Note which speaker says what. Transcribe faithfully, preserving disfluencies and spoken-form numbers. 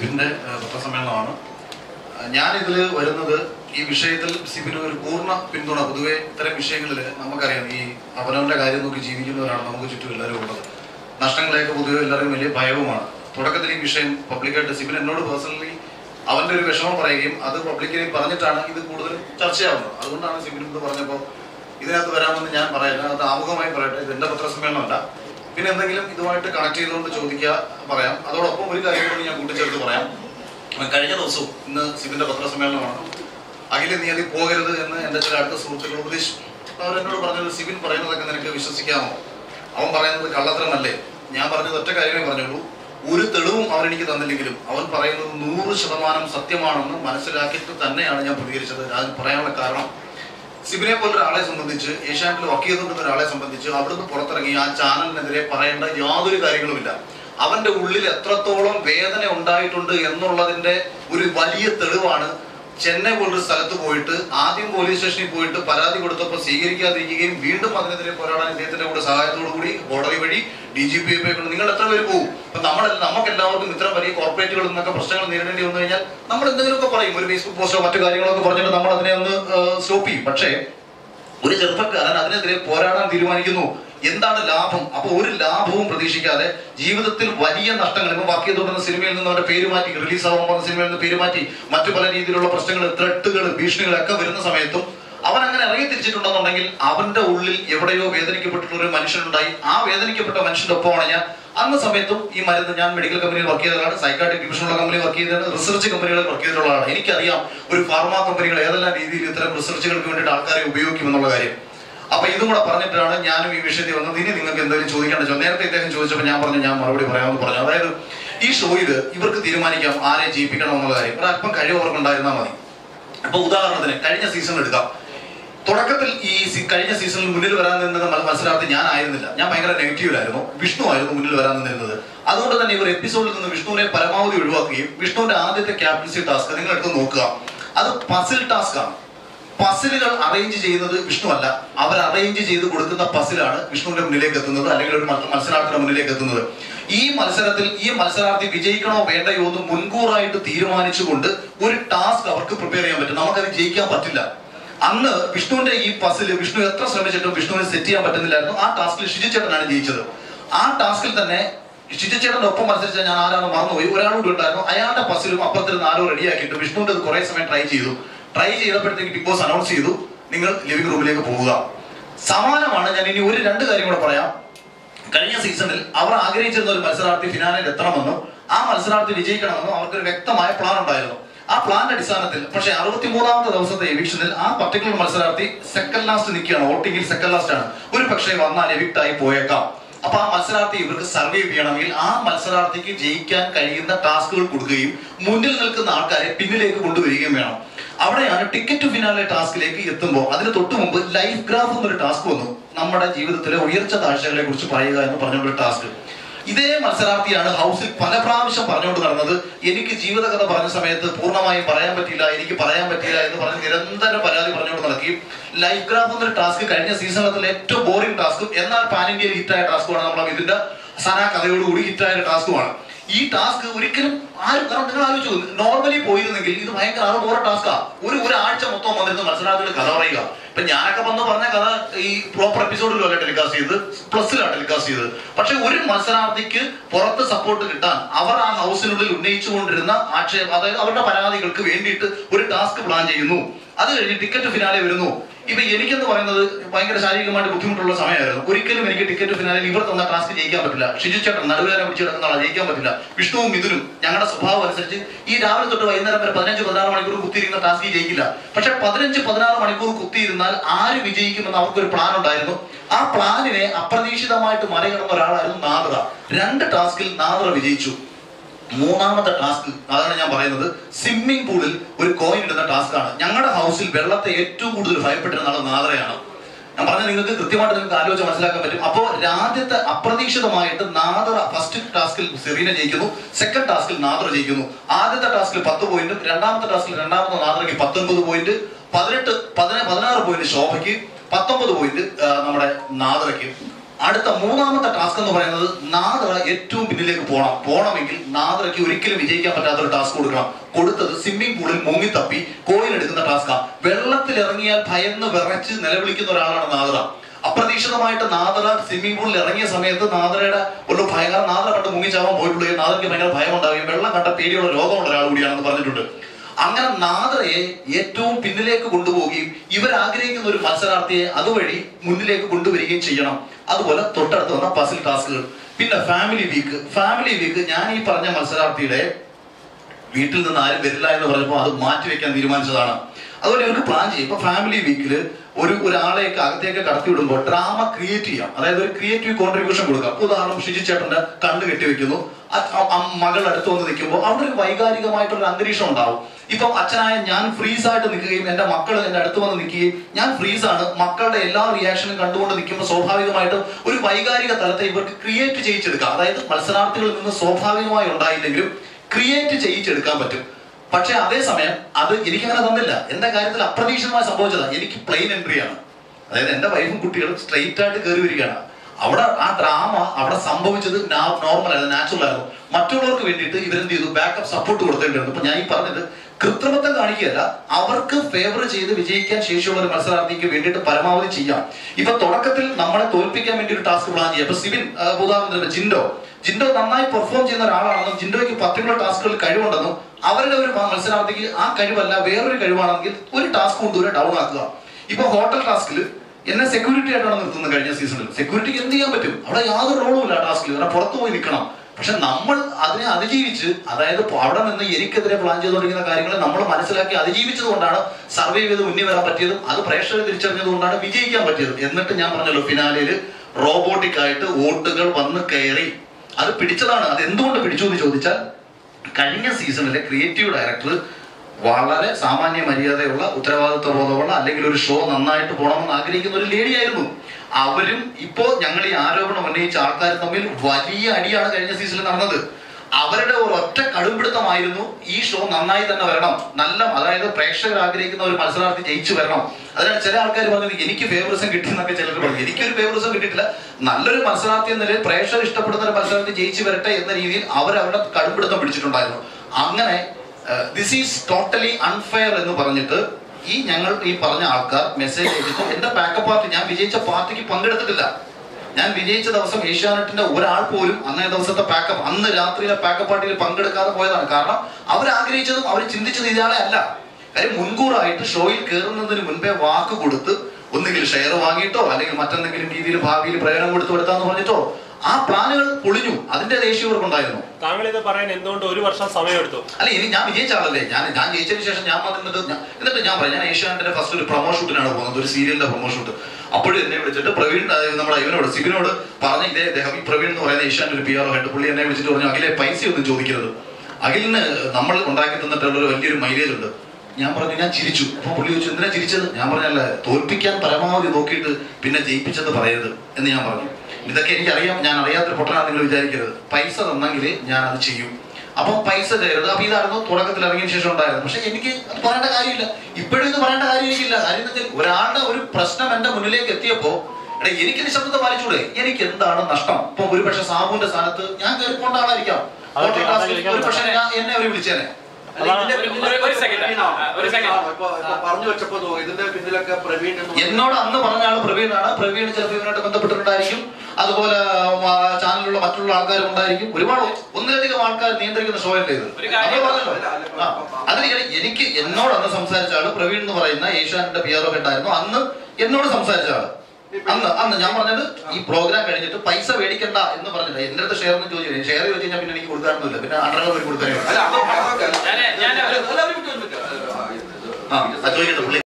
Speaker 1: സിബിൻ്റെ പത്രസമ്മേളനമാണ്. ഞാനിതിൽ വരുന്നത് ഈ വിഷയത്തിൽ സിബിന് ഒരു പൂർണ്ണ പിന്തുണ. പൊതുവെ ഇത്തരം വിഷയങ്ങളിൽ നമുക്കറിയാം, ഈ അവനവൻ്റെ കാര്യം നോക്കി ജീവിക്കുന്നവരാണ് നമുക്ക് ചുറ്റും എല്ലാവരും ഉള്ളത്. നഷ്ടങ്ങളെയൊക്കെ പൊതുവെ എല്ലാവരും വലിയ ഭയവുമാണ്. തുടക്കത്തിൽ ഈ വിഷയം പബ്ലിക്കായിട്ട് സിബിൻ എന്നോട് പേഴ്സണലി അവൻ്റെ ഒരു വിഷമം പറയുകയും അത് പബ്ലിക്കലി പറഞ്ഞിട്ടാണ് ഇത് കൂടുതൽ ചർച്ചയാവുന്നത്. അതുകൊണ്ടാണ് സിബിൻ ഇത് പറഞ്ഞപ്പോൾ ഇതിനകത്ത് വരാമെന്ന് ഞാൻ പറയില്ല, അത് ആമുഖമായി പറയട്ടെ, ഇത് എൻ്റെ പത്രസമ്മേളനമല്ല. പിന്നെ എന്തെങ്കിലും ഇതുമായിട്ട് കണക്ട് ചെയ്തുകൊണ്ട് ചോദിക്കുക പറയാം. അതോടൊപ്പം ഒരു കാര്യം കൂടി ഞാൻ കൂട്ടിച്ചേർത്ത് പറയാം. കഴിഞ്ഞ ദിവസവും ഇന്ന് സിബിൻ്റെ പത്രസമ്മേളനമാണ്. അഖില നീ അതിൽ പോകരുത് എന്ന് എൻ്റെ ചില അടുത്ത സുഹൃത്തുക്കൾ ഉപദേശിച്ചു. അവരെന്നോട് പറഞ്ഞത്, സിബിൻ പറയുന്നതൊക്കെ നിനക്ക് വിശ്വസിക്കാമോ, അവൻ പറയുന്നത് കള്ളത്തരമല്ലേ? ഞാൻ പറഞ്ഞത് ഒറ്റ കാര്യമേ പറഞ്ഞുള്ളൂ, ഒരു തെളിവും അവരെനിക്ക് തന്നില്ലെങ്കിലും അവൻ പറയുന്നത് നൂറ് ശതമാനം സത്യമാണെന്ന് മനസ്സിലാക്കിയിട്ട് തന്നെയാണ് ഞാൻ പ്രതികരിച്ചത്. അതിന് പറയാനുള്ള കാരണം, സിബിനെ പോലൊരാളെ സംബന്ധിച്ച്, ഏഷ്യാനെറ്റിൽ വർക്ക് ചെയ്തുകൊണ്ടിരുന്ന ഒരാളെ സംബന്ധിച്ച് അവിടുന്ന് പുറത്തിറങ്ങി ആ ചാനലിനെതിരെ പറയേണ്ട യാതൊരു കാര്യങ്ങളുമില്ല. അവന്റെ ഉള്ളിൽ എത്രത്തോളം വേദന ഉണ്ടായിട്ടുണ്ട് എന്നുള്ളതിന്റെ ഒരു വലിയ തെളിവാണ് ചെന്നൈ പോലൊരു സ്ഥലത്ത് പോയിട്ട് ആദ്യം പോലീസ് സ്റ്റേഷനിൽ പോയിട്ട് പരാതി കൊടുത്തപ്പോൾ സ്വീകരിക്കാതിരിക്കുകയും വീണ്ടും അതിനെതിരെ പോരാടാൻ ഇദ്ദേഹത്തിന്റെ കൂടെ സഹായത്തോടു കൂടി കോടതി വഴി ഡി ജി പി കൊണ്ട് നിങ്ങൾ എത്ര പേര് പോകും? അപ്പൊ നമ്മൾ നമുക്ക് എല്ലാവർക്കും ഇത്തരം വലിയ കോർപ്പറേറ്റുകളിൽ നിന്നൊക്കെ പ്രശ്നങ്ങൾ നേരിടേണ്ടി വന്നു കഴിഞ്ഞാൽ നമ്മൾ എന്തെങ്കിലുമൊക്കെ പറയും, ഒരു ഫേസ്ബുക്ക് പോസ്റ്റോ മറ്റു കാര്യങ്ങളൊക്കെ പറഞ്ഞിട്ട് നമ്മൾ അതിനെ ഒന്ന് സ്റ്റോപ്പ് ചെയ്യും. പക്ഷേ ഒരു ചെറുപ്പക്കാരൻ അതിനെതിരെ പോരാടാൻ തീരുമാനിക്കുന്നു. എന്താണ് ലാഭം? അപ്പൊ ഒരു ലാഭവും പ്രതീക്ഷിക്കാതെ ജീവിതത്തിൽ വലിയ നഷ്ടങ്ങൾ, ഇപ്പൊ വർക്ക് ചെയ്തുകൊണ്ടിരുന്ന സിനിമയിൽ നിന്ന് അവരുടെ പേര് മാറ്റി, റിലീസ് ആവാൻ പോകുന്ന സിനിമയിൽ നിന്ന് പേര് മാറ്റി, മറ്റു പല രീതിയിലുള്ള പ്രശ്നങ്ങൾ, ത്രെട്ടുകൾ, ഭീഷണികളൊക്കെ വരുന്ന സമയത്തും അവൻ അങ്ങനെ ഇറങ്ങി തിരിച്ചിട്ടുണ്ടെന്നുണ്ടെങ്കിൽ അവന്റെ ഉള്ളിൽ എവിടെയോ വേദനിക്കപ്പെട്ടിട്ടുള്ള ഒരു മനുഷ്യനുണ്ടായി. ആ വേദനിക്കപ്പെട്ട മനുഷ്യന്റെ ഒപ്പമാണ് ഞാൻ. അന്ന സമയത്തും ഈ മരുന്ന്, ഞാൻ മെഡിക്കൽ കമ്പനിയിൽ വർക്ക് ചെയ്തതാണ്, സൈക്കാട്രിക് ഡിവിഷനുള്ള കമ്പനിയിൽ വർക്ക് ചെയ്തതാണ്, റിസർച്ച് കമ്പനികളിൽ വർക്ക് ചെയ്തിട്ടുള്ളതാണ്. എനിക്കറിയാം ഒരു ഫാർമാ കമ്പനികൾ ഏതെല്ലാം രീതിയിൽ ഇത്തരം റിസർച്ചുകൾക്ക് വേണ്ടിയിട്ട് ആൾക്കാരെ ഉപയോഗിക്കുമെന്നുള്ള കാര്യം. അപ്പൊ ഇതും കൂടെ പറഞ്ഞിട്ടാണ് ഞാനും ഈ വിഷയത്തിൽ വന്നത്. ഇനി നിങ്ങൾക്ക് എന്തെങ്കിലും ചോദിക്കേണ്ട ചോ നേരത്തെ ഇദ്ദേഹം ചോദിച്ചപ്പോൾ ഞാൻ പറഞ്ഞു ഞാൻ മറുപടി പറയാമെന്ന് പറഞ്ഞു. അതായത് ഈ ഷോയിൽ ഇവർക്ക് തീരുമാനിക്കാം ആരെ ജയിപ്പിക്കണം എന്നുള്ള കാര്യം. ഒരു അല്പം കഴിവ് അവർക്ക് ഉണ്ടായിരുന്നാൽ മതി. അപ്പൊ ഉദാഹരണത്തിന് കഴിഞ്ഞ സീസൺ എടുക്കാം. തുടക്കത്തിൽ ഈ കഴിഞ്ഞ സീസണിൽ മുന്നിൽ വരാൻ നിന്നത് മത്സരാർത്ഥി ഞാൻ ആയിരുന്നില്ല, ഞാൻ ഭയങ്കര നെഗറ്റീവിലായിരുന്നു. വിഷ്ണു ആയിരുന്നു മുന്നിൽ വരാൻ നിന്നിരുന്നത്. അതുകൊണ്ട് തന്നെ ഇവർ എപ്പിസോഡിൽ നിന്ന് വിഷ്ണുവിനെ പരമാവധി ഒഴിവാക്കുകയും വിഷ്ണുവിന്റെ ആദ്യത്തെ ക്യാപ്റ്റൻസി ടാസ്ക് നിങ്ങൾ എടുത്ത് നോക്കുക, അത് പസിൽ ടാസ്ക് ആണ്. പസിലുകൾ അറേഞ്ച് ചെയ്യുന്നത് വിഷ്ണു അല്ല, അവർ അറേഞ്ച് ചെയ്ത് കൊടുക്കുന്ന പസിലാണ് വിഷ്ണുവിന്റെ മുന്നിലേക്ക് എത്തുന്നത്, അല്ലെങ്കിൽ ഒരു മത്സരാർത്ഥിയുടെ മുന്നിലേക്ക് എത്തുന്നത്. ഈ മത്സരത്തിൽ ഈ മത്സരാർത്ഥി വിജയിക്കണോ വേണ്ടയോ എന്ന് മുൻകൂറായിട്ട് തീരുമാനിച്ചുകൊണ്ട് ഒരു ടാസ്ക് അവർക്ക് പ്രിപ്പയർ ചെയ്യാൻ പറ്റും. നമുക്കത് ജയിക്കാൻ പറ്റില്ല. അന്ന് വിഷ്ണുവിന്റെ ഈ പസില് വിഷ്ണു എത്ര ശ്രമിച്ചിട്ടും വിഷ്ണുവിനെ സെറ്റ് ചെയ്യാൻ പറ്റുന്നില്ലായിരുന്നു. ആ ടാസ്കിൽ ഷിജിച്ചേട്ടനാണ് ജയിച്ചത്. ആ ടാസ്കിൽ തന്നെ ഷിജിച്ചേട്ടന്റെ ഒപ്പം മത്സരിച്ച ഞാൻ ആരാണ് മറന്നുപോയി, ഒരാളൂടെ ഉണ്ടായിരുന്നു. അയാളുടെ പസിലും അപ്പുറത്തിൽ ആരോ റെഡിയാക്കിയിട്ട് വിഷ്ണുവിന്റെ അത് കുറെ സമയം ട്രൈ ചെയ്തു. ട്രൈ ചെയ്തപ്പോഴത്തേക്ക് ബിഗ് ബോസ് അനൗൺസ് ചെയ്തു, നിങ്ങൾ ലിവിംഗ് റൂമിലേക്ക് പോവുക. സമാനമാണ്. ഞാൻ ഇനി ഒരു രണ്ട് കാര്യം കൂടെ പറയാം. കഴിഞ്ഞ സീസണിൽ അവർ ആഗ്രഹിച്ചിരുന്ന ഒരു മത്സരാർത്ഥി ഫിനാലിൽ എത്തണമെന്നും ആ മത്സരാർത്ഥി വിജയിക്കണമെന്നും അവർക്കൊരു വ്യക്തമായ പ്ലാൻ ഉണ്ടായിരുന്നു. ആ പ്ലാന്റെ അടിസ്ഥാനത്തിൽ പക്ഷേ അറുപത്തിമൂന്നാമത്തെ ദിവസത്തെ എവിക്ഷനിൽ ആ പർട്ടിക്കുലർ മത്സരാർത്ഥി സെക്കൻഡ് ലാസ്റ്റ് നിൽക്കുകയാണ്, വോട്ടിംഗിൽ സെക്കൻഡ് ലാസ്റ്റ് ആണ്. ഒരു പക്ഷേ വന്നാൽ എവിക്ട് ആയി പോയേക്കാം. അപ്പൊ ആ മത്സരാർത്ഥി ഇവർക്ക് സർവൈവ് ചെയ്യണമെങ്കിൽ ആ മത്സരാർത്ഥിക്ക് ജയിക്കാൻ കഴിയുന്ന ടാസ്കുകൾ കൊടുക്കുകയും മുന്നിൽ നിൽക്കുന്ന ആൾക്കാരെ പിന്നിലേക്ക് കൊണ്ടുവരികയും വേണം. അവിടെയാണ് ടിക്കറ്റ് ഫിനാലെ ടാസ്കിലേക്ക് എത്തുമ്പോൾ അതിന് തൊട്ട് മുമ്പ് ലൈഫ് ഗ്രാഫ് എന്നൊരു ടാസ്ക് വന്നു. നമ്മുടെ ജീവിതത്തിലെ ഉയർച്ച താഴ്ചകളെ കുറിച്ച് പറയുക എന്ന് പറഞ്ഞൊരു ടാസ്ക്. ഇതേ മത്സരാർത്ഥിയാണ് ഹൗസിൽ പല പ്രാവശ്യം പറഞ്ഞുകൊണ്ട് നടന്നത്. എനിക്ക് ജീവിതകഥ പറഞ്ഞ സമയത്ത് പൂർണ്ണമായും പറയാൻ പറ്റിയില്ല, എനിക്ക് പറയാൻ പറ്റിയില്ല എന്ന് പറഞ്ഞ് നിരന്തരം പരാതി പറഞ്ഞുകൊണ്ട് നടക്കുകയും ലൈഫ് ഗ്രാഫ് എന്നൊരു ടാസ്ക് കഴിഞ്ഞ സീസണിലെ ഏറ്റവും ബോറിംഗ് ടാസ്കും എന്നാൽ പാൻ ഇന്ത്യയിൽ ഹിറ്റായ ടാസ്കുമാണ്. നമ്മളെ ഇതിന്റെ സന കഥയോടുകൂടി ഹിറ്റായ ടാസ്കുമാണ്. ഈ ടാസ്ക് ഒരിക്കലും ആരും, കാരണം നിങ്ങൾ ആലോചിച്ചു, നോർമലി പോയിരുന്നെങ്കിൽ ഇത് ഭയങ്കര അത് ഓരോ ടാസ്കാ. ഒരു ഒരാഴ്ച മൊത്തം വന്നിരുന്ന മത്സരാർത്ഥിയുടെ കഥ പറയുക. ഇപ്പൊ ഞാനൊക്കെ വന്ന് പറഞ്ഞ കഥ ഈ പ്രോപ്പർ എപ്പിസോഡിലും അല്ല ടെലികാസ്റ്റ് ചെയ്തത്, പ്ലസിലാണ് ടെലികാസ്റ്റ് ചെയ്തത്. പക്ഷെ ഒരു മത്സരാർത്ഥിക്ക് പുറത്ത് സപ്പോർട്ട് കിട്ടാൻ അവർ ആ ഹൗസിനുള്ളിൽ ഉന്നയിച്ചുകൊണ്ടിരുന്ന ആക്ഷേപം, അതായത് അവരുടെ പരാതികൾക്ക് വേണ്ടിയിട്ട് ഒരു ടാസ്ക് പ്ലാൻ ചെയ്യുന്നു. അത് കഴിഞ്ഞ് ടിക്കറ്റ് ഫിനാലെ വരുന്നു. ഇപ്പൊ എനിക്കെന്ന് പറയുന്നത് ഭയങ്കര ശാരീരികമായിട്ട് ബുദ്ധിമുട്ടുള്ള സമയമായിരുന്നു. ഒരിക്കലും എനിക്ക് ടിക്കറ്റ് ഫിനാലിൽ ഇവർ തന്ന ടാസ്ക് ജയിക്കാൻ പറ്റില്ല. ഷിജുചേട്ടൻ നടുവേദന പിടിച്ച് കിടക്കുന്ന ആളെ ജയിക്കാൻ പറ്റില്ല. വിഷ്ണുവും മിഥുനും ഞങ്ങളുടെ സ്വഭാവം അനുസരിച്ച് ഈ രാവിലെ തൊട്ട് വൈകുന്നേരം വരെ പതിനഞ്ച് പതിനാറ് മണിക്കൂർ കുത്തിയിരിക്കുന്ന ടാസ്ക് ജയിക്കില്ല. പക്ഷെ പതിനഞ്ച് പതിനാറ് മണിക്കൂർ കുത്തിയിരുന്നാൽ ആര് വിജയിക്കുമെന്ന് അവർക്കൊരു പ്ലാൻ ഉണ്ടായിരുന്നു. ആ പ്ലാനിനെ അപ്രതീക്ഷിതമായിട്ട് മറികടന്ന ഒരാളായിരുന്നു നാദ്ര. രണ്ട് ടാസ്കിൽ നാദ്ര വിജയിച്ചു. മൂന്നാമത്തെ ടാസ്ക്, അതാണ് ഞാൻ പറയുന്നത്, സ്വിമ്മിംഗ് പൂളിൽ ഒരു കോയിൻ ഇടുന്ന ടാസ്ക് ആണ്. ഞങ്ങളുടെ ഹൗസിൽ വെള്ളത്തെ ഏറ്റവും കൂടുതൽ ഭയപ്പെട്ടിരുന്ന ആൾ നാദ്രയാണ്. ഞാൻ പറഞ്ഞ നിങ്ങൾക്ക് കൃത്യമായിട്ട് നിങ്ങൾക്ക് ആലോചിച്ച് മനസ്സിലാക്കാൻ പറ്റും. അപ്പോൾ രാജ്യത്തെ അപ്രതീക്ഷിതമായിട്ട് നാദ്ര ഫസ്റ്റ് ടാസ്കിൽ സെറീന ജയിക്കുന്നു, സെക്കൻഡ് ടാസ്കിൽ നാദ്ര ജയിക്കുന്നു. ആദ്യത്തെ ടാസ്കിൽ പത്ത് പോയിന്റും രണ്ടാമത്തെ ടാസ്കിൽ രണ്ടാമത്തെ നാദ്രയ്ക്ക് പത്തൊൻപത് പോയിന്റ്, പതിനെട്ട് പതിനാറ് പോയിന്റ് ശോഭയ്ക്ക്, പത്തൊമ്പത് പോയിന്റ് നമ്മുടെ നാദ്രയ്ക്ക്. അടുത്ത മൂന്നാമത്തെ ടാസ്ക് എന്ന് പറയുന്നത് നാദ്ര ഏറ്റവും പിന്നിലേക്ക് പോകണം. പോകണമെങ്കിൽ നാദ്രയ്ക്ക് ഒരിക്കലും വിജയിക്കാൻ പറ്റാത്ത ഒരു ടാസ്ക് കൊടുക്കണം. കൊടുത്തത് സ്വിമ്മിംഗ് പൂളിൽ മുങ്ങിത്തപ്പി കോയിൻ എടുക്കുന്ന ടാസ്കാണ്. വെള്ളത്തിൽ ഇറങ്ങിയാൽ ഭയന്ന് വിറച്ച് നിലവിളിക്കുന്ന ഒരാളാണ് നാദ്ര. അപ്രതീക്ഷിതമായിട്ട് നാദ്ര സ്വിമ്മിംഗ് പൂളിൽ ഇറങ്ങിയ സമയത്ത് നാദ്രയുടെ ഒരു ഭയങ്കര നാദ്ര കണ്ട് മുങ്ങിച്ചാവാൻ പോയിട്ടുള്ളൂ. നാദ്രയ്ക്ക് ഭയങ്കര ഭയം ഉണ്ടാവുകയും വെള്ളം കണ്ട പേടിയുള്ള രോഗമുള്ള ഒരാൾ കൂടിയാണെന്ന് പറഞ്ഞിട്ടുണ്ട്. അങ്ങനെ നാദ്രയെ ഏറ്റവും പിന്നിലേക്ക് കൊണ്ടുപോവുകയും ഇവരാഗ്രഹിക്കുന്ന ഒരു മത്സരാർത്ഥിയെ അതുവഴി മുന്നിലേക്ക് കൊണ്ടുവരികയും ചെയ്യണം. അതുപോലെ തൊട്ടടുത്ത് വന്ന പസിൽ ടാസ്കുകൾ. പിന്നെ ഫാമിലി വീക്ക്. ഫാമിലി വീക്ക് ഞാൻ ഈ പറഞ്ഞ മത്സരാർത്ഥിയുടെ വീട്ടിൽ നിന്ന് ആരും വരില്ല എന്ന് പറഞ്ഞപ്പോൾ അത് മാറ്റിവെക്കാൻ തീരുമാനിച്ചതാണ്. അതുപോലെ ഇവർക്ക് പ്ലാൻ ചെയ്യും. ഇപ്പൊ ഫാമിലി വീക്കിൽ ഒരു ഒരാളെയൊക്കെ അകത്തേക്ക് കടത്തി വിടുമ്പോൾ ഡ്രാമ ക്രിയേറ്റ് ചെയ്യാം. അതായത് ഒരു ക്രിയേറ്റീവ് കോൺട്രിബ്യൂഷൻ കൊടുക്കാം. ഉദാഹരണം, ഷിജി ചേട്ടന്റെ കണ്ണ് കെട്ടിവെക്കുന്നു, മകൾ അടുത്ത് വന്ന് നിൽക്കുമ്പോൾ അവിടെ ഒരു വൈകാരികമായിട്ടൊരു അന്തരീക്ഷം ഉണ്ടാവും. ഇപ്പം അച്ഛനായ ഞാൻ ഫ്രീസ് ആയിട്ട് നിൽക്കുകയും എന്റെ മക്കൾ എന്റെ അടുത്ത് വന്ന് നിൽക്കുകയും ഞാൻ ഫ്രീസ് ആണ്, മക്കളുടെ എല്ലാ റിയാക്ഷനും കണ്ടുകൊണ്ട് നിൽക്കുമ്പോൾ സ്വാഭാവികമായിട്ടും ഒരു വൈകാരിക തലത്തെ ഇവർക്ക് ക്രിയേറ്റ് ചെയ്യിച്ചെടുക്കാം. അതായത് മത്സരാർത്ഥികളിൽ നിന്ന് സ്വാഭാവികമായി ഉണ്ടായില്ലെങ്കിലും ക്രിയേറ്റ് ചെയ്യിച്ചെടുക്കാൻ പറ്റും. പക്ഷെ അതേസമയം അത് എനിക്കങ്ങനെ തന്നില്ല. എന്റെ കാര്യത്തിൽ അപ്രതീക്ഷിതമായി സംഭവിച്ചതാണ്. എനിക്ക് പ്ലെയിൻ എൻട്രി ആണ്. അതായത് എന്റെ വൈഫും കുട്ടികളും സ്ട്രെയിറ്റ് ആയിട്ട് കയറി വരികയാണ്. അവിടെ ആ ഡ്രാമ അവിടെ സംഭവിച്ചത് നോർമൽ ആയിരുന്നു, നാച്ചുറൽ ആയിരുന്നു. മറ്റുള്ളവർക്ക് വേണ്ടിയിട്ട് ഇവരെന്ത് ചെയ്തു, ബാക്കപ്പ് സപ്പോർട്ട് കൊടുത്തേണ്ടിരുന്നു. ഇപ്പൊ ഞാൻ ഈ പറഞ്ഞത് കൃത്രിമത്വം കാണിക്കുകയല്ല, അവർക്ക് ഫേവർ ചെയ്ത് വിജയിക്കാൻ ശേഷിയുള്ള ഒരു മത്സരാർത്ഥിക്ക് വേണ്ടിയിട്ട് പരമാവധി ചെയ്യാം. ഇപ്പൊ തുടക്കത്തിൽ നമ്മളെ തോൽപ്പിക്കാൻ വേണ്ടി ഒരു ടാസ്ക് പ്ലാൻ ചെയ്യാം. ഇപ്പൊ സിബിൻ ഉദാഹരണത്തിന് ജിൻഡോ ജിൻഡോ നന്നായി പെർഫോം ചെയ്യുന്ന ഒരാളാണെന്നും ജിൻഡോയ്ക്ക് പർട്ടിക്കുലർ ടാസ്കുകളിൽ കഴിവുണ്ടെന്നും അവരുടെ ഒരു മത്സരാർത്ഥിക്ക് ആ കഴിവല്ല വേറൊരു കഴിവാണെങ്കിൽ ഒരു ടാസ്ക് കൊണ്ടുവരെ ഡൗൺ ആക്കുക. ഇപ്പൊ ഹോട്ടൽ ടാസ്കിൽ എന്നെ സെക്യൂരിറ്റി ആയിട്ടാണ് നിർത്തുന്നത്. കഴിഞ്ഞ സീസണിൽ സെക്യൂരിറ്റിക്ക് എന്ത് ചെയ്യാൻ പറ്റും? അവിടെ യാതൊരു റോളും ഇല്ല ടാസ്കിൽ, കാരണം പുറത്തു പോയി നിൽക്കണം. പക്ഷെ നമ്മൾ അതിനെ അതിജീവിച്ച്, അതായത് അവിടെ നിന്ന് എനിക്കെതിരെ പ്ലാൻ ചെയ്തുകൊണ്ടിരിക്കുന്ന കാര്യങ്ങൾ നമ്മൾ മനസ്സിലാക്കി അതിജീവിച്ചത് കൊണ്ടാണ് സർവൈവ് ചെയ്ത് മുന്നിൽ വരാൻ പറ്റിയതും അത് പ്രേക്ഷകർ തിരിച്ചറിഞ്ഞത് കൊണ്ടാണ് വിജയിക്കാൻ പറ്റിയത്. എന്നിട്ട് ഞാൻ പറഞ്ഞല്ലോ, ഫിനാലിൽ റോബോട്ടിക് ആയിട്ട് വോട്ടുകൾ വന്ന് കയറി അത് പിടിച്ചതാണ്. അത് എന്തുകൊണ്ട് പിടിച്ചു എന്ന് ചോദിച്ചാൽ, കഴിഞ്ഞ സീസണിലെ ക്രിയേറ്റീവ് ഡയറക്ടർ വളരെ സാമാന്യ മര്യാദയുള്ള ഉത്തരവാദിത്വ ബോധമുള്ള അല്ലെങ്കിൽ ഒരു ഷോ നന്നായിട്ട് പോകണമെന്ന് ആഗ്രഹിക്കുന്ന ഒരു ലേഡി ആയിരുന്നു. അവരും ഇപ്പോ ഞങ്ങൾ ഈ ആരോപണം ഉന്നയിച്ച ആൾക്കാർ തമ്മിൽ വലിയ അടിയാണ് കഴിഞ്ഞ സീസണിൽ നടന്നത്. അവരുടെ ഒരു ഒറ്റ കടുംപിടുത്തമായിരുന്നു ഈ ഷോ നന്നായി തന്നെ വരണം, നല്ല അതായത് പ്രേക്ഷകർ ആഗ്രഹിക്കുന്ന ഒരു മത്സരാർത്ഥി ജയിച്ചു വരണം. അതിനാണ് ചില ആൾക്കാർ പറഞ്ഞത് എനിക്ക് ഫേവറിസം കിട്ടിയെന്നൊക്കെ ചിലർ പറഞ്ഞു. എനിക്കൊരു ഫേവറിസം കിട്ടിയിട്ടില്ല. നല്ലൊരു മത്സരാർത്ഥി എന്ന നിലയിൽ പ്രേക്ഷകർ ഇഷ്ടപ്പെടുന്ന ഒരു മത്സരാർത്ഥി ജയിച്ചു വരട്ടെ എന്ന രീതിയിൽ അവർ അവരുടെ കടുംപിടുത്തം പിടിച്ചിട്ടുണ്ടായിരുന്നു. അങ്ങനെ ദിസ് ഈസ് ടോട്ടലി അൺഫെയർ എന്ന് പറഞ്ഞിട്ട് ഈ ഞങ്ങൾ ഈ പറഞ്ഞ ആൾക്കാർ മെസ്സേജ് അയച്ചിട്ട് എന്റെ ബാക്കപ്പ് പാർട്ടി, ഞാൻ വിജയിച്ച പാർട്ടിക്ക് പങ്കെടുത്തിട്ടില്ല. ഞാൻ വിജയിച്ച ദിവസം ഏഷ്യാനെറ്റിന്റെ ഒരാൾ പോലും അന്നേ ദിവസത്തെ പാക്കപ്പ് അന്ന് രാത്രിയിലെ പാക്കപ്പ് പാർട്ടിയിൽ പങ്കെടുക്കാതെ പോയതാണ്. കാരണം അവർ ആഗ്രഹിച്ചതും അവർ ചിന്തിച്ചത് ഇയാളെ അല്ല. കാര്യം മുൻകൂറായിട്ട് ഷോയിൽ കയറുന്നതിന് മുൻപേ വാക്ക് കൊടുത്ത് ഒന്നുകിൽ ഷെയർ വാങ്ങിയിട്ടോ അല്ലെങ്കിൽ മറ്റെന്തെങ്കിലും രീതിയിൽ ഭാവിയിൽ പ്രയോജനം കൊടുത്തു കൊടുത്താന്ന് പറഞ്ഞിട്ടോ ആ പ്ലാനുകൾ പൊളിഞ്ഞു. അതിന്റെ ദേഷ്യം ഇവർക്കുണ്ടായിരുന്നു.
Speaker 2: താങ്കൾ ഇത് പറയാൻ എന്തുകൊണ്ട് ഒരു വർഷം സമയമെടുത്തു?
Speaker 1: അല്ല, ഇനി ഞാൻ വിജയിച്ച ആളല്ലേ. ഞാൻ ഞാൻ ജയിച്ചതിന് ശേഷം ഞാൻ വന്നിട്ട് എന്നിട്ട് ഞാൻ പറയാം, ഞാൻ ഏഷ്യാനെറ്റിന്റെ ഫസ്റ്റ് ഒരു പ്രൊമോ ഷൂട്ടിനാണ് പോകുന്നത്, ഒരു സീരിയലിന്റെ പ്രൊമോ ഷൂട്ട്. അപ്പോഴും എന്നെ വിളിച്ചിട്ട് പ്രവീൺ, നമ്മുടെ ഇവനോട് സിബിനോട് പറഞ്ഞ ഇതേ അദ്ദേഹം ഈ പ്രവീൺ എന്ന് പറയുന്ന ഏഷ്യാന്റെ ഒരു പി ആർ ഹെഡ് പുള്ളി എന്നെ വിളിച്ചിട്ട് പറഞ്ഞു, അഖിലെ പൈസ ഒന്നും ചോദിക്കരുത്, അഖിലിന് നമ്മൾ ഉണ്ടാക്കി തന്നിട്ടുള്ള ഒരു വലിയൊരു മൈലേജ് ഉണ്ട്. ഞാൻ പറഞ്ഞു, ഞാൻ ചിരിച്ചു. അപ്പൊ പുള്ളി ചോദിച്ചു എന്തിനാ ചിരിച്ചത്? ഞാൻ പറഞ്ഞല്ലേ, തോൽപ്പിക്കാൻ പരമാവധി നോക്കിയിട്ട് പിന്നെ ജയിപ്പിച്ചത് പറയരുത് എന്ന് ഞാൻ പറഞ്ഞു. ഇതൊക്കെ എനിക്കറിയാം, ഞാൻ അറിയാത്തൊരു പൊട്ടനാണ് നിങ്ങൾ വിചാരിക്കരുത്. പൈസ തന്നെങ്കിൽ ഞാൻ അത് ചെയ്യും. അപ്പം പൈസ തരരുത്. അപ്പൊ ഇതായിരുന്നു തുടക്കത്തിൽ ഇറങ്ങിയതിന് ശേഷം ഉണ്ടായിരുന്നു. പക്ഷെ എനിക്ക് അത് പറയേണ്ട കാര്യമില്ല. ഇപ്പോഴും ഇത് പറയേണ്ട കാര്യം എനിക്കില്ല. കാര്യം എന്താ വെച്ചാൽ ഒരാളുടെ ഒരു പ്രശ്നം എന്റെ മുന്നിലേക്ക് എത്തിയപ്പോ എടാ എനിക്ക് നിശബ്ദത പാലിച്ചൂടെ? എനിക്ക് എന്താണ് നഷ്ടം? ഇപ്പൊ ഒരുപക്ഷെ സാബുവിന്റെ സ്ഥാനത്ത് ഞാൻ കയറിപ്പോണ്ട ആളായിരിക്കാം. ഒരുപക്ഷെ എന്നെ അവർ വിളിച്ചേനെ. എന്നോട് അന്ന് പറഞ്ഞ ആള് പ്രവീണാണ്. പ്രവീൺ ചിലപ്പോൾ ഇവനായിട്ട് ബന്ധപ്പെട്ടിട്ടുണ്ടായിരിക്കും. അതുപോലെ ചാനലിലുള്ള മറ്റുള്ള ആൾക്കാരും ഉണ്ടായിരിക്കും. ഒരുപാട് ഒന്നിലധികം ആൾക്കാർ നിയന്ത്രിക്കുന്ന ഷോ അല്ലേ ഇത്. അതിന് എനിക്ക് എന്നോട് അന്ന് സംസാരിച്ച ആള് പ്രവീൺ എന്ന് പറയുന്ന ഏഷ്യാനെറ്റിന്റെ പി ആർ ഒ ഹെഡായിരുന്നു. അന്ന് എന്നോട് സംസാരിച്ച ആള് അന്ന് അന്ന് ഞാൻ പറഞ്ഞത് ഈ പ്രോഗ്രാം കഴിഞ്ഞിട്ട് പൈസ മേടിക്കണ്ട എന്ന് പറഞ്ഞില്ല. എന്റെ അടുത്ത് ഷെയർ ഒന്നും ചോദിച്ചില്ല. ഷെയർ ചോദിച്ചു കഴിഞ്ഞാൽ പിന്നെ എനിക്ക് കൊടുക്കാനൊന്നുമില്ല. പിന്നെ അണ്ടർ പേര് കൊടുക്കാനേ ചോദിക്കട്ടെ പുള്ളി.